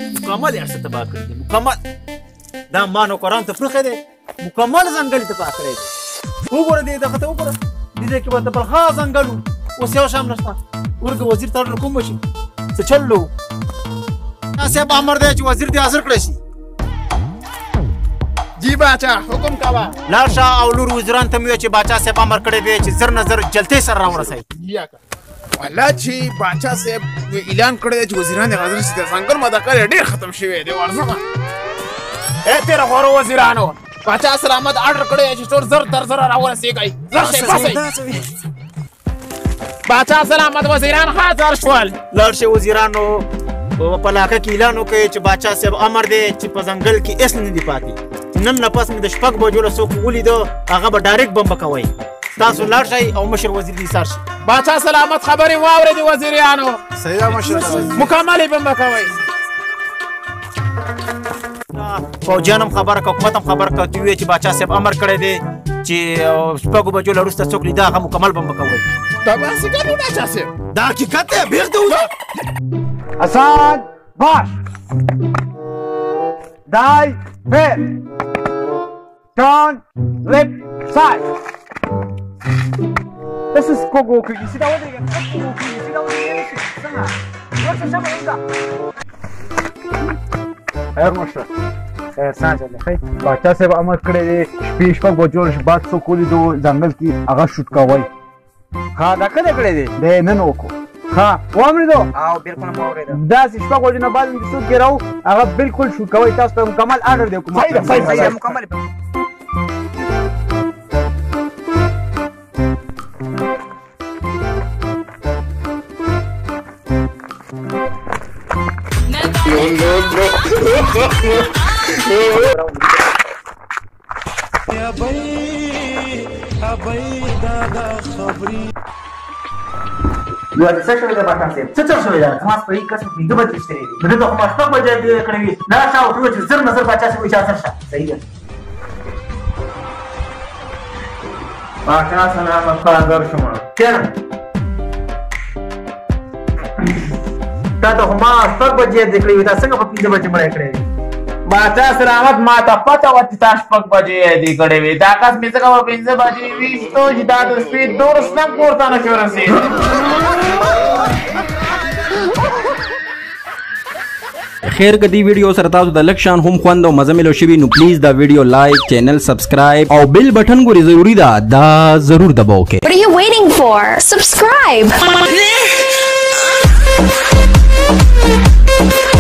مکمل یې څه تباه کړي دي مکمل دا ما نوکران ته پرېښی دی مکمل ځنګل یې تباه کړی دی وګوره دې دغه ته وګوره دې ځای کې به د بلخا ځنګل و اوس یو شام نشته ورکه وزیر ته اډر کوم بشي څه چل و صاحب امر دی چې وزیر دې حاضر کړی شي جی باچا حکم کوه لاړ شه او نور وزیران ته مې ووایه چې باچا صاحب امر کړی دی چې زر نه زر جلتۍ سره راورسوي والله چې باچا صاحب اعلان کړی دی چې وزیران حاضر شي د ځنګل مداخل یې ډېر ختم شوی دی ورځه ای تیره غوره وزیرانو باچا سلامت اډر کړی دی چې ټول زر تر زره راورسېږئ زر شئ بسئ باچا سلامت وزیران حاضر شول لاړ شئ وزیرانو په علاقه کې اعلان وکړئ چې باچا صاحب امر دی چې په ځنګل کې هېڅ نه دي پاتې نن نه پس مې د 6 بجو له څوک ولیده هغه به ډایرکټ بمبه کوئ تاسو لاړ شئ او مشر وزیر دې ایثار شي باچا سلامت خبرې واورېدې وزیرانو صحیح ده مشر مکمل یې بمبه کوئ فوجیان هم خبره که حکومت هم خبره که دوی وایي چې باچا صاحب امر کړی دی چې 6 بجو له وروسته څوک لیده هغه مکمل بمبه کوئ دا به حقیقت و باچا صاحب دا حقیقت دی بېغ ته وځه حسن باش دای فیر turn left side this is kogo kugi sida wadriga kogo kugi sida wadriga sana wasa shaba inda خیر مشر خیر ساجه لخی باچا صاحب امر کړی دی شپې 6 بجو بعد څوک ولیدو ځنګل کې هغه شوټ کوئ ها دا کله کړی دی دی نن وکړو ها واورېدو او بالکل مو اورېدو داسې 6 بجو نه بعد چې څوک ګیراو هغه بالکل شوټ کوئ تاسو ته مکمل آرډر دی حکومت صحیح ده مکمل یو د څه شوی دی باچا صاحب څه چل شوی دی زما په هېڅ قسم 5 بجې ایستلی دی نو دلته خو ما 6 بجې کړی وي لاړ شه او ورته ووایه چې زر نه زر باچا صاحب وایي چې حاضر شه صحیح ده باچا سلامت حاضر شوم چېرې تا ته خو ما 6 بجې دې کړی وي تا څنګه په 5 بجې مړی کړی وي باچا سلامت ما ته پته وه چې تا 6 بجې یادې کړې وې دا کس مې ځکه په 5 بجې ویشتو چې دا د شپې دورس نه پورته نه شو رسېدی خیر که دی ویډیو سره تاسو د لږ شان هم خوند او مزه ملو شوي نو پلیز دا ویډیو لایک چینل سبسکرایب او بیل بټن ګوري ضروری ده دا ضرور دباو کې What are you waiting for? Subscribe!